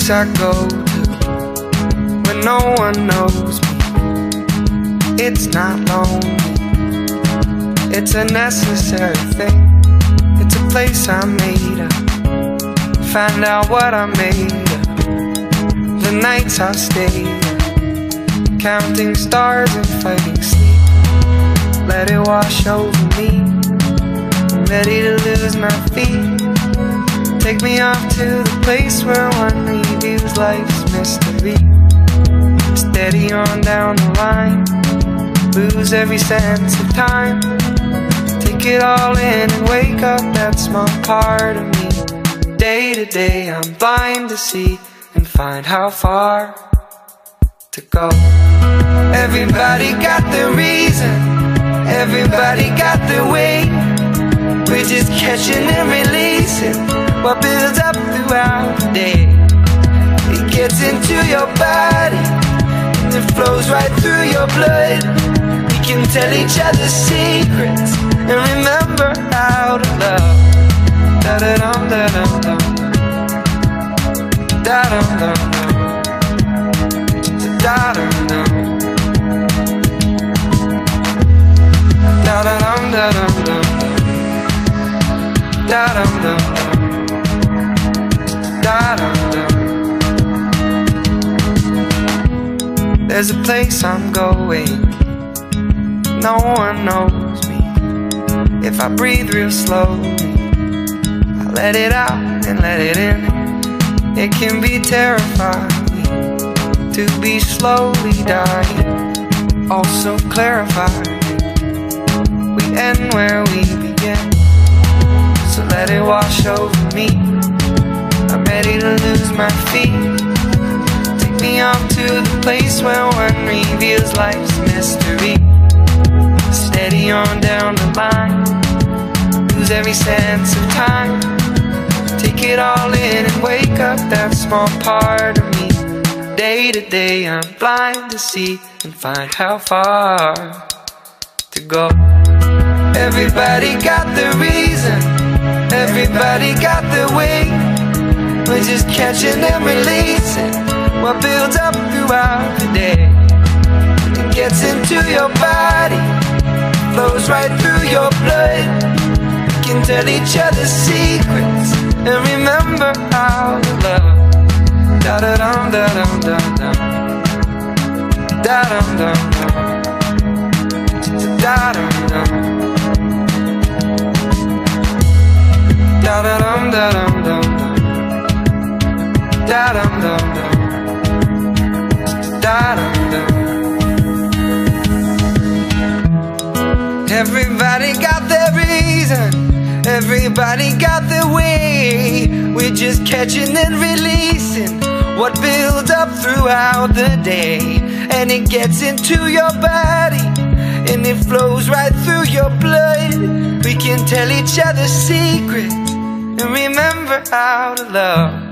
place I go to when no one knows me. It's not lonely, it's a necessary thing. It's a place I made up, find out what I made up. The nights I stayed up, counting stars and fighting sleep. Let it wash over me, I'm ready to lose my feet. Take me off to the place where one reviews life's mystery. Steady on down the line, lose every sense of time. Take it all in and wake up that small part of me. Day to day I'm blind to see and find how far to go. Everybody got their reason, everybody got their way. We're just catching and releasing what builds up throughout the day. It gets into your body and it flows right through your blood. We can tell each other secrets and remember how to love. Da-da-dum, da-dum-dum, da-dum-dum, da-dum-dum, da-da-dum, da-dum-dum, da-dum-dum, da-dum-dum. There's a place I'm going, no one knows me. If I breathe real slowly, I let it out and let it in. It can be terrifying to be slowly dying, also clarifying. We end where we begin, so let it wash over me. I'm ready to lose my feet. Take me off to the place where one reveals life's mystery. Steady on down the line, lose every sense of time. Take it all in and wake up that small part of me. Day to day I'm blind to see and find how far to go. Everybody got their reason, everybody got their way. We're just catching and releasing what builds up throughout the day. It gets into your body, flows right through your blood. We can tell each other secrets and remember how to love. Da-da-dum, da-dum, da-dum, da-dum, da-dum, da-dum, da-dum, da-dum, da-dum, da-dum, da-dum. Everybody got their reason, everybody got their way. We're just catching and releasing what builds up throughout the day. And it gets into your body and it flows right through your blood. We can tell each other secrets and remember how to love.